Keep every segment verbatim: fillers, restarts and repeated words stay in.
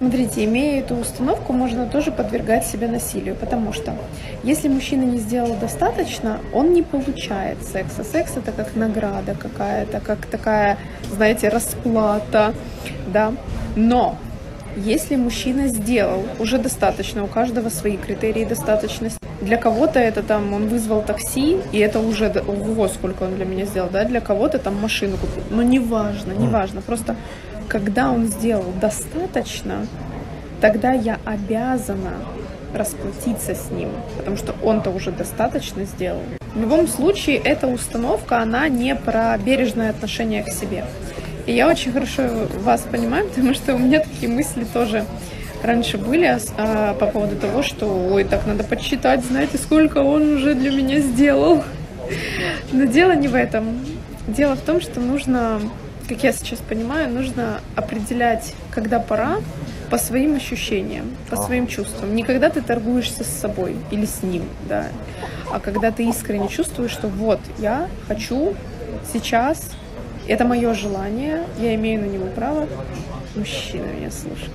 Смотрите, имея эту установку, можно тоже подвергать себя насилию, потому что если мужчина не сделал достаточно, он не получает секса. Секс это как награда какая-то, как такая, знаете, расплата, да. Но если мужчина сделал уже достаточно, у каждого свои критерии достаточности. Для кого-то это там он вызвал такси, и это уже, ого, сколько он для меня сделал, да, для кого-то там машину купил. Но неважно, неважно, просто когда он сделал достаточно, тогда я обязана расплатиться с ним, потому что он-то уже достаточно сделал. В любом случае, эта установка, она не про бережное отношение к себе. И я очень хорошо вас понимаю, потому что у меня такие мысли тоже раньше были а, по поводу того, что, ой, так надо подсчитать, знаете, сколько он уже для меня сделал. Но дело не в этом. Дело в том, что нужно, как я сейчас понимаю, нужно определять, когда пора, по своим ощущениям, по своим чувствам. Не когда ты торгуешься с собой или с ним, да, а когда ты искренне чувствуешь, что вот, я хочу сейчас, это мое желание, я имею на него право. Мужчина меня слушает.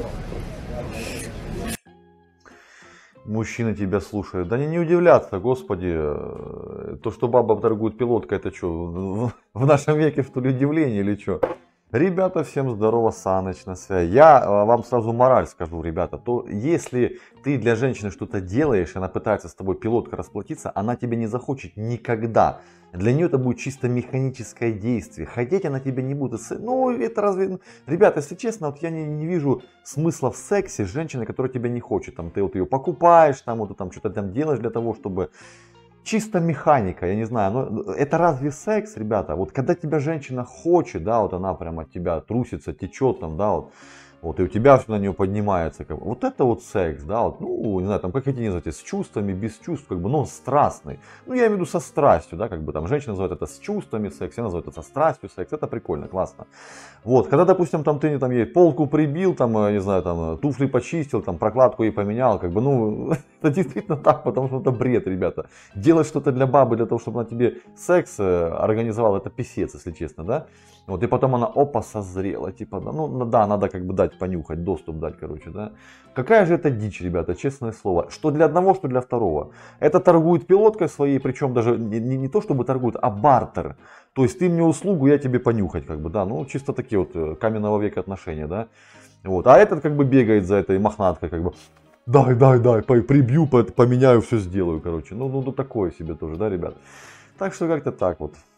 Мужчины тебя слушают. Да не, не удивляться, господи. То, что баба торгует пилоткой, это что, в нашем веке, что ли, удивление или что? Ребята, всем здорово, Саныч на связи. Я вам сразу мораль скажу, ребята. То если ты для женщины что-то делаешь, она пытается с тобой пилоткой расплатиться, она тебя не захочет никогда. Для нее это будет чисто механическое действие. Хотеть она тебя не будет. Ну, это разве... Ребята, если честно, вот я не, не вижу смысла в сексе с женщиной, которая тебя не хочет. Там, ты вот ее покупаешь, там, вот, там что-то там делаешь для того, чтобы... Чисто механика, я не знаю, но это разве секс, ребята? Вот когда тебя женщина хочет, да, вот она прям от тебя трусится, течет там, да, вот, вот и у тебя все на нее поднимается, как бы, вот это вот секс, да, вот, ну, не знаю, там, как хотите называть, с чувствами, без чувств, как бы, но страстный. Ну, я имею в виду со страстью, да, как бы, там, женщина называет это с чувствами секс, я называю это со страстью секс, это прикольно, классно. Вот, когда, допустим, там, ты там ей полку прибил, там, не знаю, там, туфли почистил, там, прокладку ей поменял, как бы, ну, это действительно так, потому что это бред, ребята. Делать что-то для бабы, для того, чтобы она тебе секс организовала, это писец, если честно, да. Вот, и потом она, опа, созрела, типа, да, ну, да, надо как бы дать понюхать, доступ дать, короче, да. Какая же это дичь, ребята, честное слово. Что для одного, что для второго. Это торгует пилоткой своей, причем даже не, не, не то, чтобы торгует, а бартер. То есть ты мне услугу, я тебе понюхать, как бы, да, ну, чисто такие вот каменного века отношения, да. Вот, а этот как бы бегает за этой мохнаткой, как бы, дай, дай, дай, прибью, поменяю, все сделаю, короче. Ну, ну, ну, такое себе тоже, да, ребят. Так что как-то так вот.